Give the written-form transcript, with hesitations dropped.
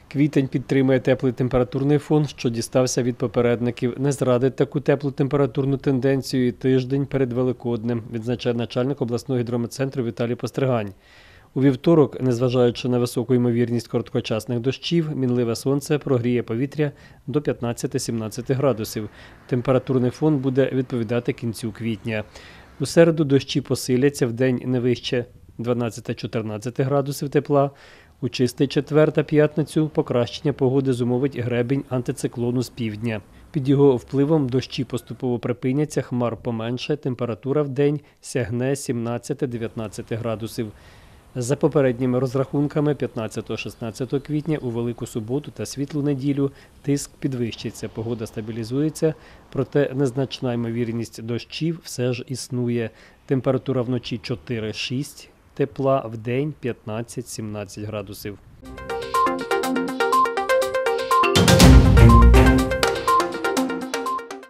Квітень підтримує теплий температурний фон, що дістався від попередників. Не зрадить таку теплу температурну тенденцію і тиждень перед Великоднем, відзначає начальник обласного гідрометцентру Віталій Постригань. У вівторок, незважаючи на високу ймовірність короткочасних дощів, мінливе сонце прогріє повітря до 15-17 градусів. Температурний фон буде відповідати кінцю квітня. У середу дощі посиляться, вдень не вище 12-14 градусів тепла. У чистий четвер та п'ятницю покращення погоди зумовить гребінь антициклону з півдня. Під його впливом дощі поступово припиняться, хмар поменше, температура вдень сягне 17-19 градусів. За попередніми розрахунками 15-16 квітня у Велику суботу та Світлу неділю тиск підвищиться, погода стабілізується, проте незначна ймовірність дощів все ж існує. Температура вночі 4-6, тепла, вдень 15-17 градусів.